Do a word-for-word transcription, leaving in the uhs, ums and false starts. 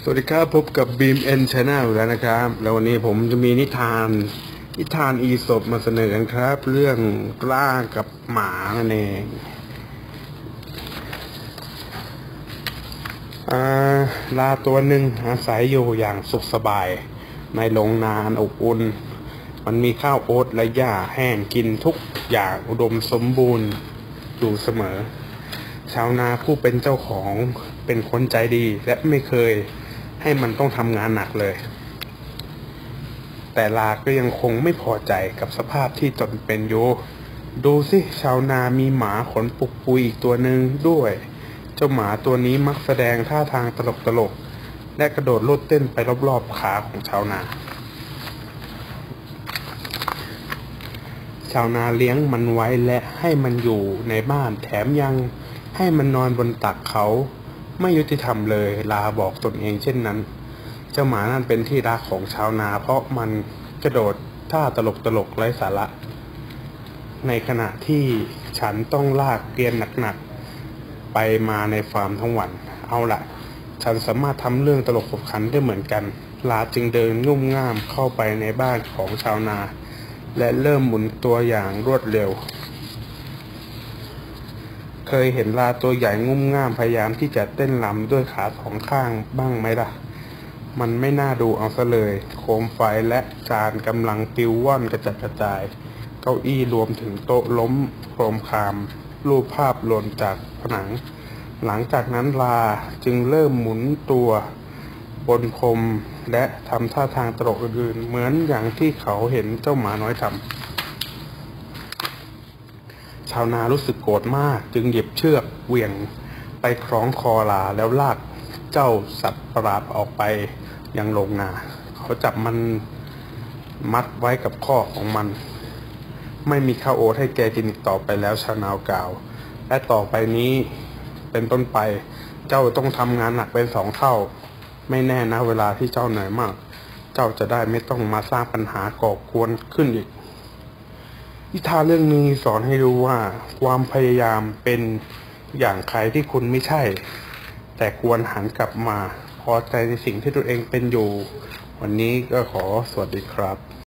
สวัสดีครับพบกับ บีม เอ็น Channel แล้วนะครับแล้ววันนี้ผมจะมีนิทานนิทานอีสปมาเสนอกันครับ เรื่องกล้ากับหมานั่นเองลาตัวหนึ่งอาศัยอยู่อย่างสุขสบายในโรงนาอันอบอุ่นมันมีข้าวโอ๊ตและหญ้าแห้งกินทุกอย่างอุดมสมบูรณ์อยู่เสมอชาวนาผู้เป็นเจ้าของเป็นคนใจดีและไม่เคยให้มันต้องทำงานหนักเลยแต่ลาก็ยังคงไม่พอใจกับสภาพที่ตนเป็นอยู่ดูสิชาวนามีหมาขนปุกปุยอีกตัวหนึ่งด้วยเจ้าหมาตัวนี้มักแสดงท่าทางตลกตลกและกระโดดโลดเต้นไปรอบๆขาของชาวนาชาวนาเลี้ยงมันไว้และให้มันอยู่ในบ้านแถมยังให้มันนอนบนตักเขาไม่ยุติธรรมเลยลาบอกตนเองเช่นนั้นเจ้าหมานั่นเป็นที่รักของชาวนาเพราะมันกระโดดท่าตลกตลกไร้สาระในขณะที่ฉันต้องลากเกวียนหนักๆไปมาในฟาร์มทั้งวันเอาล่ะฉันสามารถทำเรื่องตลกขบขันได้เหมือนกันลาจึงเดินงุ่มง่ามเข้าไปในบ้านของชาวนาและเริ่มหมุนตัวอย่างรวดเร็วเคยเห็นลาตัวใหญ่งุ่มง่ามพยายามที่จะเต้นรำด้วยขาสองข้างบ้างไหมล่ะมันไม่น่าดูเอาซะเลยโคมไฟและจานกำลังปลิวว่อนกระจัดกระจายเก้าอี้รวมถึงโต๊ะล้มโครมครามรูปภาพหล่นจากผนังหลังจากนั้นลาจึงเริ่มหมุนตัวบนพรมและทำท่าทางตลกอื่นๆเหมือนอย่างที่เขาเห็นเจ้าหมาน้อยทำชาวนารู้สึกโกรธมากจึงหยิบเชือกเหวี่ยงไปคล้องคอลาแล้วลากเจ้าสัตว์ประหลาดออกไปยังโรงนาเขาจับมันมัดไว้กับข้อของมันไม่มีข้าวโอ๊ตให้แกกินอีกต่อไปแล้วชาวนากล่าวและต่อไปนี้เป็นต้นไปเจ้าต้องทำงานหนักเป็นสองเท่าไม่แน่นะเวลาที่เจ้าเหนื่อยมากเจ้าจะได้ไม่ต้องมาสร้างปัญหาก่อกวนขึ้นอีกนิทานเรื่องนี้สอนให้รู้ว่าความพยายามเป็นอย่างใครที่คุณไม่ใช่แต่ควรหันกลับมาพอใจในสิ่งที่ตัวเองเป็นอยู่วันนี้ก็ขอสวัสดีครับ